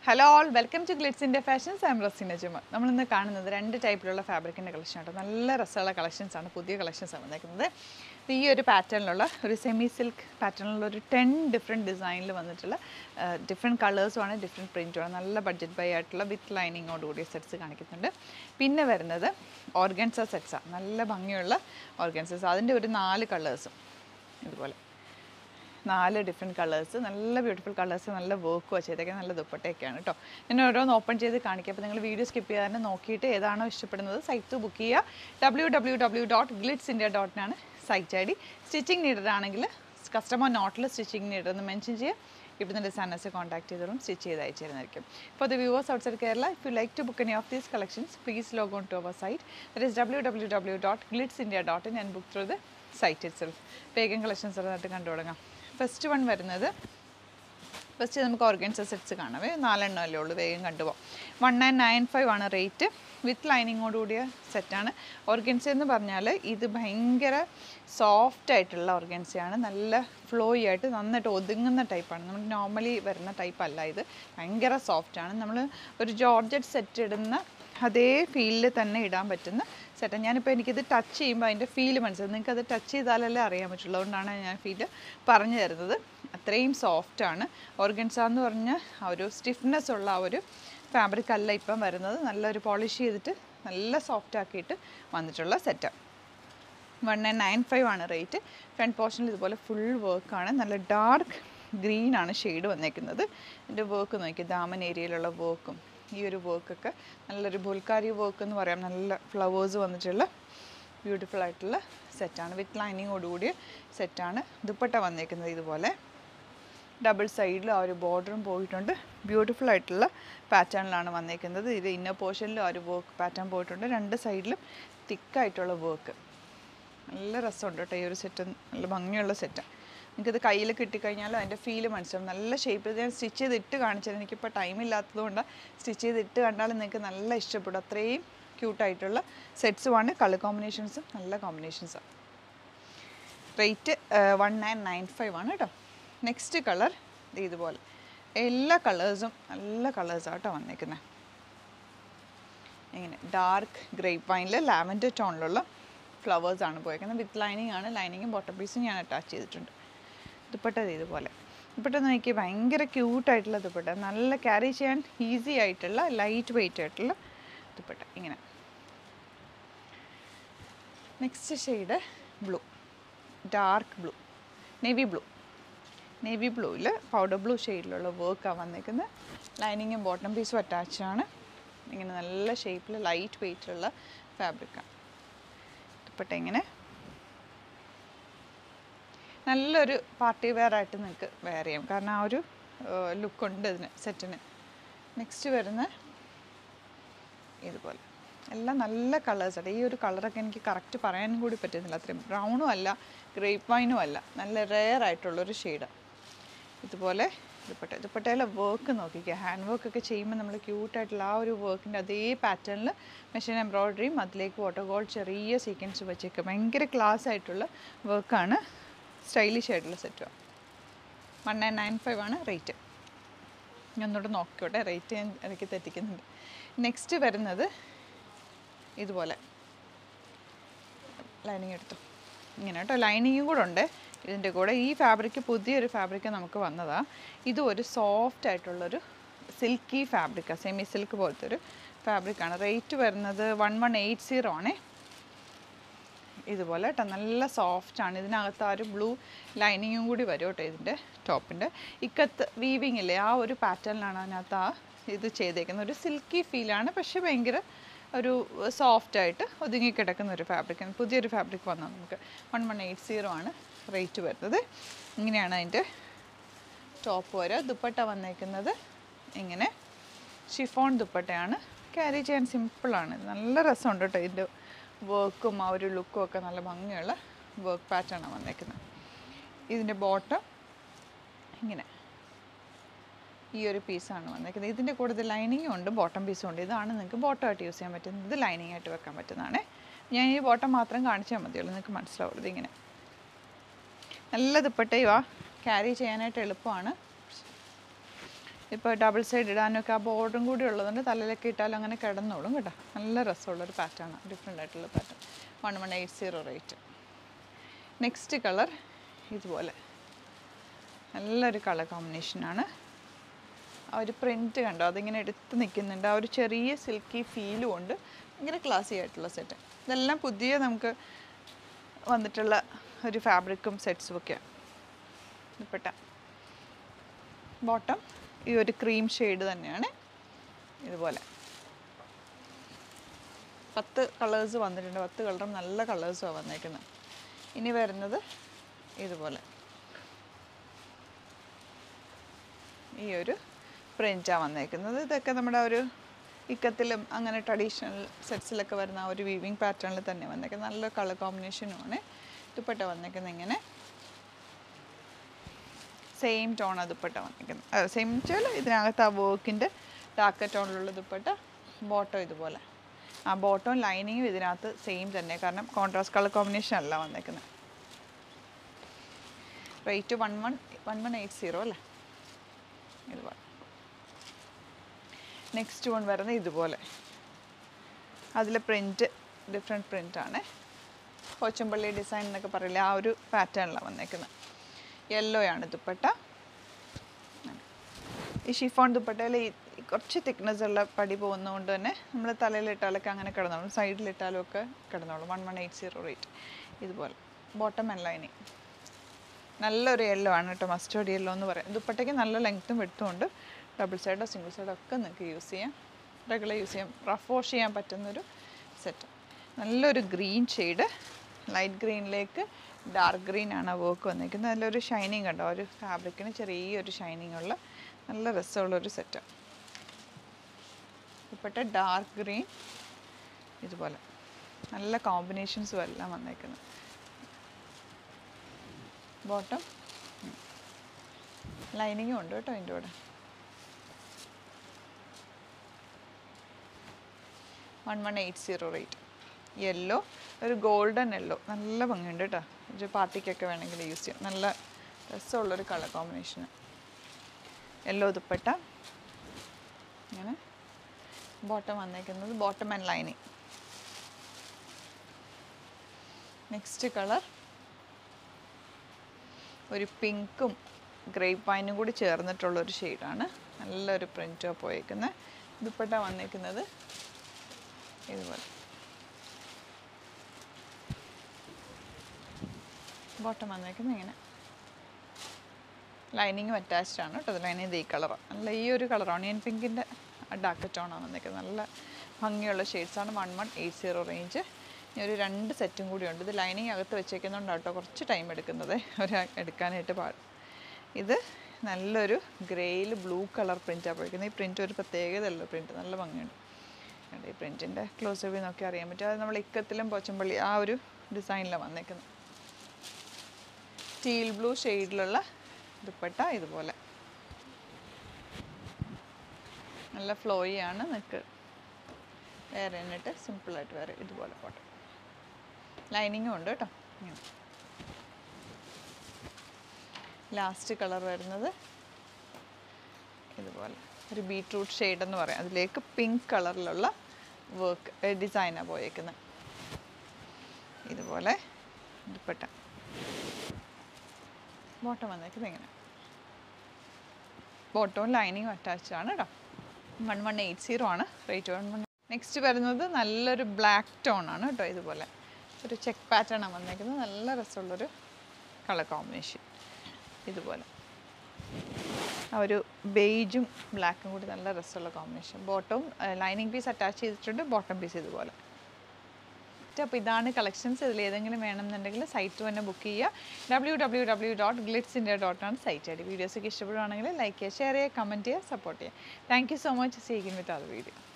Hello all, welcome to Glitzindia Fashions. I am Rosina Juma. We will see two types of fabric collection. Very collections, new collections. This is a pattern, a semi-silk pattern, 10 different designs, different colors, different print, budget buy with lining sets. Then organza sets, organza. There are 4 colors. 4 different colors, beautiful colors, work നല്ല ദുപ്പട്ടയൊക്കെയാണ് ട്ടോ. ഞാൻ ഓരോന്ന് open ചെയ്ത് കാണിക്കാം. അപ്പോൾ നിങ്ങൾ video skip ചെയ്യാതെ നോക്കിയിട്ട് ഏതാണോ ഇഷ്ടപ്പെടുന്നത് സൈറ്റ് ബുക്ക് ചെയ്യുക. www.glitzindia.in ആണ് സൈറ്റ് ഐഡി. സ്റ്റിച്ചിങ് നീഡഡ് ആണെങ്കിൽ കസ്റ്റമർ നോട്ടിൽ സ്റ്റിച്ചിങ് നീഡഡ് എന്ന് മെൻഷൻ ചെയ്യുക. ഇവിടുന്ന് ഡിസൈനേഴ്സ് കോൺടാക്ട് ചെയ്തോളും സ്റ്റിച്ച് ചെയ്ത് അയച്ചു തരുന്നതായിരിക്കും. For the viewers outside Kerala, if you like to book any of these collections, please log on to our site. That is www.glitzindia.in and book through the site itself. വേഗം collections ആയിട്ട് കണ്ടു തുടങ്ങാം. First one വരുന്നത് first നമുക്ക് organza sets കാണാം. 4 എണ്ണമല്ലേ ഉള്ളൂ, വേഗം കണ്ടുപോകാം. 1995 ആണ് റേറ്റ്. വിത്ത് ലൈനിങ്ങോടുകൂടിയ സെറ്റാണ്. ഓർഗൻസ എന്ന് പറഞ്ഞാൽ ഇത് ഭയങ്കര സോഫ്റ്റ് ആയിട്ടുള്ള ഓർഗൻസയാണ്. നല്ല ഫ്ലോയി ആയിട്ട് നന്നായിട്ട് ഒതുങ്ങുന്ന ടൈപ്പാണ്. നമുക്ക് നോർമലി വരുന്ന ടൈപ്പ് അല്ല ഇത്. ഭയങ്കര സോഫ്റ്റാണ്. നമ്മൾ ഒരു ജോർജറ്റ് സെറ്റ് ഇടുന്ന അതേ ഫീലിൽ തന്നെ ഇടാൻ പറ്റുന്ന സെറ്റാണ്. ഞാനിപ്പോൾ എനിക്കിത് ടച്ച് ചെയ്യുമ്പോൾ അതിൻ്റെ ഫീല് മനസ്സിലാവും. നിങ്ങൾക്കത് ടച്ച് ചെയ്താലല്ലേ അറിയാൻ പറ്റുള്ളൂ. അതുകൊണ്ടാണ് ഞാൻ ഫീല് പറഞ്ഞു തരുന്നത്. അത്രയും സോഫ്റ്റാണ്. ഓർഗൻസ എന്ന് പറഞ്ഞാൽ ആ ഒരു സ്റ്റിഫ്നെസ് ഉള്ള ആ ഒരു ഫാബ്രിക് അല്ല ഇപ്പം വരുന്നത്. നല്ലൊരു പോളിഷ് ചെയ്തിട്ട് നല്ല സോഫ്റ്റ് ആക്കിയിട്ട് വന്നിട്ടുള്ള സെറ്റ്. 1995 ആണ് റേറ്റ്. ഫ്രണ്ട് പോർഷനിൽ ഇതുപോലെ ഫുൾ വർക്കാണ്. നല്ല ഡാർക്ക് ഗ്രീനാണ് ഷെയ്ഡ് വന്നേക്കുന്നത്. ഇതിൻ്റെ വർക്ക് നോക്കി, ദാമൻ ഏരിയയിലുള്ള വർക്കും ഈ ഒരു വർക്കൊക്കെ നല്ലൊരു ബുൽക്കാരി വർക്ക് എന്ന് പറയാം. നല്ല ഫ്ലവേഴ്സ് വന്നിട്ടുള്ള ബ്യൂട്ടിഫുൾ ആയിട്ടുള്ള സെറ്റാണ്. വിത്ത് ലൈനിങ്ങോടുകൂടിയ സെറ്റാണ്. ദുപ്പട്ട വന്നേക്കുന്നത് ഇതുപോലെ ഡബിൾ സൈഡിൽ ആ ഒരു ബോർഡറും പോയിട്ടുണ്ട്. ബ്യൂട്ടിഫുൾ ആയിട്ടുള്ള പാറ്റേണിലാണ് വന്നേക്കുന്നത്. ഇത് ഇന്നർ പോർഷനിലും ആ ഒരു വർക്ക് പാറ്റേൺ പോയിട്ടുണ്ട്. 2 സൈഡിലും തിക്കായിട്ടുള്ള വർക്ക്. നല്ല രസമുണ്ട് കേട്ടോ ഈ ഒരു സെറ്റ്. നല്ല ഭംഗിയുള്ള സെറ്റാണ്. നിങ്ങൾക്കിത് കയ്യിൽ കിട്ടിക്കഴിഞ്ഞാൽ അതിൻ്റെ ഫീല് മനസ്സിലാവും. നല്ല ഷേപ്പിൽ ഞാൻ സ്റ്റിച്ച് ചെയ്തിട്ട് കാണിച്ചത്. എനിക്കിപ്പോൾ ടൈം ഇല്ലാത്തതുകൊണ്ട് സ്റ്റിച്ച് ചെയ്തിട്ട് കണ്ടാൽ നിങ്ങൾക്ക് നല്ല ഇഷ്ടപ്പെടും. അത്രയും ക്യൂട്ടായിട്ടുള്ള സെറ്റ്സുമാണ്. കളർ കോമ്പിനേഷൻസും നല്ല കോമ്പിനേഷൻസാണ്. റേറ്റ് 1995 ആണ് കേട്ടോ. നെക്സ്റ്റ് കളർ ഇതുപോലെ എല്ലാ കളേഴ്സും നല്ല കളേഴ്സാണ് കേട്ടോ വന്നേക്കുന്നത്. ഇങ്ങനെ ഡാർക്ക് ഗ്രേപ്പ് വൈനിൽ ലാവൻഡർ ടോണിലുള്ള ഫ്ലവേഴ്സാണ് പോയേക്കുന്നത്. വിത്ത് ലൈനിങ് ആണ്. ലൈനിങ്ങും ബോട്ടം പീസും ഞാൻ അറ്റാച്ച് ചെയ്തിട്ടുണ്ട്. ദുപ്പട്ട ഇതുപോലെ. ദുപ്പട്ട നോക്കി ഭയങ്കര ക്യൂട്ടായിട്ടുള്ള ദുപ്പട്ട. നല്ല ക്യാരി ചെയ്യാൻ ഈസി ആയിട്ടുള്ള ലൈറ്റ് വെയ്റ്റ് ആയിട്ടുള്ള ദുപ്പട്ട. ഇങ്ങനെ next shade blue, dark blue, navy ബ്ലൂവിൽ പൗഡർ ബ്ലൂ ഷെയ്ഡിലുള്ള വർക്കാണ് വന്നിരിക്കുന്നത്. ലൈനിങ്ങും ബോട്ടം പീസും അറ്റാച്ചാണ്. ഇങ്ങനെ നല്ല ഷേപ്പിൽ ലൈറ്റ് വെയ്റ്റിലുള്ള ഫാബ്രിക്കാണ്. ദുപ്പട്ട ഇങ്ങനെ നല്ലൊരു പാർട്ടി വെയർ ആയിട്ട് നിങ്ങൾക്ക് വെയർ ചെയ്യാം. കാരണം ആ ഒരു ലുക്കുണ്ട് ഇതിന് സെറ്റിന്. നെക്സ്റ്റ് വരുന്ന ഇതുപോലെ എല്ലാം നല്ല കളേഴ്സാണ്. ഈ ഒരു കളറൊക്കെ എനിക്ക് കറക്റ്റ് പറയാനും കൂടി പറ്റുന്നില്ല. അത്രയും ബ്രൗണും അല്ല ഗ്രേപ്പ് വൈനും അല്ല. നല്ല റെയർ ആയിട്ടുള്ളൊരു ഷെയ്ഡാണ്. ഇതുപോലെ ദുപ്പട്ടയിലെ വർക്ക് നോക്കിക്കുക. ഹാൻഡ് വർക്കൊക്കെ ചെയ്യുമ്പോൾ നമ്മൾ ക്യൂട്ടായിട്ടുള്ള ആ ഒരു വർക്കിൻ്റെ അതേ പാറ്റേണിൽ മെഷീൻ എംബ്രോയ്ഡറിയും അതിലേക്ക് വാട്ടർ ഗോൾഡ് ചെറിയ സീക്വൻസ് വെച്ചേക്കുക. ഭയങ്കര ക്ലാസ് ആയിട്ടുള്ള വർക്കാണ്. സ്റ്റൈലിഷ് ആയിട്ടുള്ള സെറ്റുമാണ്. 1995 ആണ് റേറ്റ്. ഞാൻ ഒന്നുകൂടെ നോക്കിക്കോട്ടെ, റേറ്റ് ഞാൻ ഇടയ്ക്ക് തെറ്റിക്കുന്നുണ്ട്. നെക്സ്റ്റ് വരുന്നത് ഇതുപോലെ ലൈനിങ് എടുത്തു. ഇങ്ങനെ കേട്ടോ. ലൈനിങ്ങും കൂടെ ഉണ്ട് ഇതിൻ്റെ കൂടെ. ഈ ഫാബ്രിക് പുതിയൊരു ഫാബ്രിക് നമുക്ക് വന്നതാണ്. ഇതും ഒരു സോഫ്റ്റ് ആയിട്ടുള്ളൊരു സിൽക്കി ഫാബ്രിക്കാണ്. സെമി സിൽക്ക് പോലത്തെ ഒരു ഫാബ്രിക്കാണ്. റേറ്റ് വരുന്നത് 1180 ആണേ. ഇതുപോലെ കേട്ടോ. നല്ല സോഫ്റ്റാണ്. ഇതിനകത്ത് ആ ഒരു ബ്ലൂ ലൈനിങ്ങും കൂടി വരും കേട്ടോ. ഇതിൻ്റെ ടോപ്പിൻ്റെ ഇക്കത്ത് വീവിങ് ഇല്ലേ, ആ ഒരു പാറ്റേണിലാണ് അതിനകത്ത് ആ ഇത് ചെയ്തേക്കുന്നത്. ഒരു സിൽക്കി ഫീലാണ്, പക്ഷേ ഭയങ്കര ഒരു സോഫ്റ്റായിട്ട് ഒതുങ്ങിക്കിടക്കുന്ന ഒരു ഫാബ്രിക്കാണ്. പുതിയൊരു ഫാബ്രിക് വന്നാൽ നമുക്ക് 1180 ആണ് റേറ്റ് വരുന്നത്. ഇങ്ങനെയാണ് അതിൻ്റെ ടോപ്പ് വരെ. ദുപ്പട്ട വന്നേക്കുന്നത് ഇങ്ങനെ ഷിഫോൺ ദുപ്പട്ടയാണ്. ക്യാരി ചെയ്യാൻ സിമ്പിളാണ്. നല്ല രസമുണ്ട് കേട്ടോ. ഇതിൻ്റെ വർക്കും ആ ഒരു ലുക്കും ഒക്കെ നല്ല ഭംഗിയുള്ള വർക്ക് പാറ്റേണാണ് വന്നേക്കുന്നത്. ഇതിൻ്റെ ബോട്ടം ഇങ്ങനെ ഈ ഒരു പീസാണ് വന്നേക്കുന്നത്. ഇതിൻ്റെ കൂടുതൽ ലൈനിങ്ങും ഉണ്ട് ബോട്ടം പീസും ഉണ്ട്. ഇതാണ് നിങ്ങൾക്ക് ബോട്ടമായിട്ട് യൂസ് ചെയ്യാൻ പറ്റുന്നത്. ഇത് ലൈനിങ് ആയിട്ട് വെക്കാൻ പറ്റുന്നതാണ്. ഞാൻ ഈ ബോട്ടം മാത്രം കാണിച്ചാൽ മതിയുള്ളൂ, നിങ്ങൾക്ക് മനസ്സിലാവുള്ളൂ. ഇങ്ങനെ നല്ല ദുപ്പട്ടയുവാ. ക്യാരി ചെയ്യാനായിട്ട് എളുപ്പമാണ്. ഇപ്പോൾ ഡബിൾ സൈഡ് ഇടാനൊക്കെ ആ ബോർഡറും കൂടി ഉള്ളതുകൊണ്ട് തലയിലൊക്കെ ഇട്ടാലും അങ്ങനെ കിടന്നോളും കേട്ടോ. നല്ല രസമുള്ളൊരു പാറ്റേൺ, ഡിഫറെൻ്റ് ആയിട്ടുള്ള പാറ്റേൺ. 1180 റേറ്റ്. നെക്സ്റ്റ് കളർ ഇതുപോലെ നല്ലൊരു കളർ കോമ്പിനേഷനാണ്. ആ ഒരു പ്രിൻറ്റ് കണ്ടോ, അതിങ്ങനെ എടുത്ത് നിൽക്കുന്നുണ്ട്. ആ ഒരു ചെറിയ സിൽക്കി ഫീലും ഉണ്ട്. ഭയങ്കര ക്ലാസി ആയിട്ടുള്ള സെറ്റ്. ഇതെല്ലാം പുതിയ നമുക്ക് വന്നിട്ടുള്ള ഒരു ഫാബ്രിക്കും സെറ്റ്സും ഒക്കെയാണ്. ദുപ്പട്ട ബോട്ടം ഈ ഒരു ക്രീം ഷെയ്ഡ് തന്നെയാണ്. ഇതുപോലെ 10 കളേഴ്സ് വന്നിട്ടുണ്ട്. 10 കളറും നല്ല കളേഴ്സുമാണ് വന്നേക്കുന്നത്. ഇനി വരുന്നത് ഇതുപോലെ ഈ ഒരു പ്രിൻ്റാണ് വന്നേക്കുന്നത്. ഇതൊക്കെ നമ്മുടെ ഒരു ഇക്കത്തിലും അങ്ങനെ ട്രഡീഷണൽ സെറ്റ്സിലൊക്കെ വരുന്ന ആ ഒരു വീവിങ് പാറ്റേണിൽ തന്നെ വന്നേക്കുന്നത്. നല്ല കളർ കോമ്പിനേഷനുമാണ്. ദുപ്പട്ട വന്നേക്കുന്നത് ഇങ്ങനെ സെയിം ടോണാണ് ദുപ്പട്ട വന്നിരിക്കുന്നത്. സെയിം വെച്ചാൽ ഇതിനകത്ത് ആ വർക്കിൻ്റെ ഡാർക്ക് ടോണിലുള്ള ദുപ്പട്ട. ബോട്ടം ഇതുപോലെ, ആ ബോട്ടവും ലൈനിങ്ങും ഇതിനകത്ത് സെയിം തന്നെ, കാരണം കോൺട്രാസ്റ്റ് കളർ കോമ്പിനേഷൻ അല്ല വന്നേക്കുന്നത്. റേറ്റ് 1180 അല്ലേ. ഇതുപോലെ നെക്സ്റ്റ് വൺ വരുന്നത് ഇതുപോലെ. അതിൽ പ്രിൻറ്റ് ഡിഫറെൻറ്റ് പ്രിൻ്റാണ്. പോച്ചമ്പള്ളി ഡിസൈൻ എന്നൊക്കെ പറയില്ല, ആ ഒരു പാറ്റേണിലാണ് വന്നേക്കുന്നത്. യെല്ലോയാണ് ദുപ്പട്ട. ഈ ഷിഫോൺ ദുപ്പട്ടയിൽ കുറച്ച് തിക്നെസ് ഉള്ള പടി പോകുന്നതുകൊണ്ട് തന്നെ നമ്മൾ തലയിലിട്ടാലൊക്കെ അങ്ങനെ കിടന്നോളും, സൈഡിലിട്ടാലും ഒക്കെ കിടന്നോളും. 1180 റേറ്റ്. ഇതുപോലെ ബോട്ടം ആൻഡ് ലൈനിങ് നല്ലൊരു യെല്ലോ ആണ് കേട്ടോ, മസ്റ്റേർഡ് യെല്ലോ എന്ന് പറയാം. ദുപ്പട്ടയ്ക്ക് നല്ല ലെങ്ത്തും വിഡ്ത്തും ഉണ്ട്. ഡബിൾ സൈഡോ സിംഗിൾ സൈഡോ ഒക്കെ നിങ്ങൾക്ക് യൂസ് ചെയ്യാം, റെഗുലർ യൂസ് ചെയ്യാം, റഫ് വാഷ് ചെയ്യാൻ പറ്റുന്നൊരു സെറ്റ്. നല്ലൊരു ഗ്രീൻ ഷെയ്ഡ്, ലൈറ്റ് ഗ്രീനിലേക്ക് ഡാർക്ക് ഗ്രീൻ ആണ് വർക്ക് വന്നിരിക്കുന്നത്. നല്ലൊരു ഷൈനിങ് കണ്ടോ, ഒരു ഫാബ്രിക്കിന് ചെറിയൊരു ഷൈനിങ് ഉള്ള നല്ല രസമുള്ളൊരു സെറ്റ്. ദുപ്പട്ട ഡാർക്ക് ഗ്രീൻ ഇതുപോലെ നല്ല കോമ്പിനേഷൻസും എല്ലാം വന്നേക്കുന്നത്. ബോട്ടം ലൈനിങ്ങും ഉണ്ട് കേട്ടോ അതിൻ്റെ കൂടെ. 1180 റേറ്റ്. യെല്ലോ ഒരു ഗോൾഡൻ യെല്ലോ, നല്ല ഭംഗിയുണ്ട് കേട്ടോ. ഒരു പാർട്ടിക്കൊക്കെ വേണമെങ്കിൽ യൂസ് ചെയ്യാം. നല്ല രസമുള്ളൊരു കളർ കോമ്പിനേഷന്. യെല്ലോ ദുപ്പട്ട ഇങ്ങനെ. ബോട്ടം വന്നേക്കുന്നത് bottom and lining. Next colour ഒരു പിങ്കും ഗ്രേപ്പ് വൈനും കൂടി ചേർന്നിട്ടുള്ളൊരു ഷെയ്ഡാണ്. നല്ലൊരു പ്രിൻറ്റോ പോയേക്കുന്നത്. ദുപ്പട്ട വന്നേക്കുന്നത് ഇതുപോലെ. ബോട്ടം വന്നേക്കുന്നത് ഇങ്ങനെ. ലൈനിങ്ങും അറ്റാച്ച്ഡ് ആണ് കേട്ടോ. ലൈനിങ് ഈ കളറാണ്, നല്ല ഈ ഒരു കളർ ഓണിയൻ പിങ്കിൻ്റെ ഡാർക്ക് ടോണാണ് വന്നേക്കുന്നത്. നല്ല ഭംഗിയുള്ള ഷെയ്ഡ്സാണ്. 1180 റേഞ്ച്. ഇനി ഒരു 2 സെറ്റും കൂടി ഉണ്ട്. ഇത് ലൈനിങ് അകത്ത് വെച്ചേക്കുന്നതുകൊണ്ടാണ് കേട്ടോ കുറച്ച് ടൈം എടുക്കുന്നത് എടുക്കാനായിട്ട് പാടും. ഇത് നല്ലൊരു ഗ്രേയിൽ ബ്ലൂ കളർ പ്രിൻറ്റാണ് പോയിരിക്കുന്നത്. ഈ പ്രിൻറ്റ് ഒരു പ്രത്യേകതയുള്ള പ്രിൻറ്റ്, നല്ല ഭംഗിയുണ്ട്. ഈ പ്രിൻറ്റിൻ്റെ ക്ലോസ് വ്യൂ നോക്കി അറിയാൻ പറ്റും. അത് നമ്മൾ ഇക്കത്തിലും പോച്ചമ്പള്ളി ആ ഒരു ഡിസൈനിലാണ് വന്നേക്കുന്നത്. ടീൽ ബ്ലൂ ഷെയ്ഡിലുള്ള ദുപ്പട്ട ഇതുപോലെ നല്ല ഫ്ലോയി ആണ്. നിങ്ങൾക്ക് വേറെ എന്നിട്ട് സിമ്പിളായിട്ട് വേറെ ഇതുപോലെ പോട്ടെ. ലൈനിങ്ങും ഉണ്ട് കേട്ടോ. ലാസ്റ്റ് കളർ വരുന്നത് ഇതുപോലെ ഒരു ബീട്രൂട്ട് ഷെയ്ഡ് എന്ന് പറയാം. അതിലേക്ക് പിങ്ക് കളറിലുള്ള വർക്ക് ഡിസൈനാണ് പോയേക്കുന്നത്. ഇതുപോലെ ദുപ്പട്ട. ബോട്ടം വന്നേക്കുന്നത് ഇങ്ങനെ. ബോട്ടവും ലൈനിങ്ങും അറ്റാച്ച്ഡ് ആണ് കേട്ടോ. 1180 ആണ് റേറ്റ്. 11. നെക്സ്റ്റ് വരുന്നത് നല്ലൊരു ബ്ലാക്ക് ടോൺ ആണ് കേട്ടോ. ഇതുപോലെ ഒരു ചെക്ക് പാറ്റേൺ ആണ് വന്നേക്കുന്നത്. നല്ല രസമുള്ളൊരു കളർ കോമ്പിനേഷൻ. ഇതുപോലെ ആ ഒരു ബേജും ബ്ലാക്കും കൂടി നല്ല രസമുള്ള കോമ്പിനേഷൻ. ബോട്ടവും ലൈനിങ് പീസ് അറ്റാച്ച് ചെയ്തിട്ടുണ്ട്. ബോട്ടം പീസ് ഇതുപോലെ. അപ്പോൾ ഇതാണ് കളക്ഷൻസ്. ഇതിൽ ഏതെങ്കിലും വേണമെന്നുണ്ടെങ്കിൽ സൈറ്റ് തന്നെ ബുക്ക് ചെയ്യുക. www.glitzindia.com site I D. വീഡിയോസൊക്കെ ഇഷ്ടപ്പെടുകയാണെങ്കിൽ ലൈക്ക് ചെയ്യുക, ഷെയർ ചെയ്യുക, കമൻറ്റ് ചെയ്യുക, സപ്പോർട്ട് ചെയ്യുക. Thank you so much. See you with other video.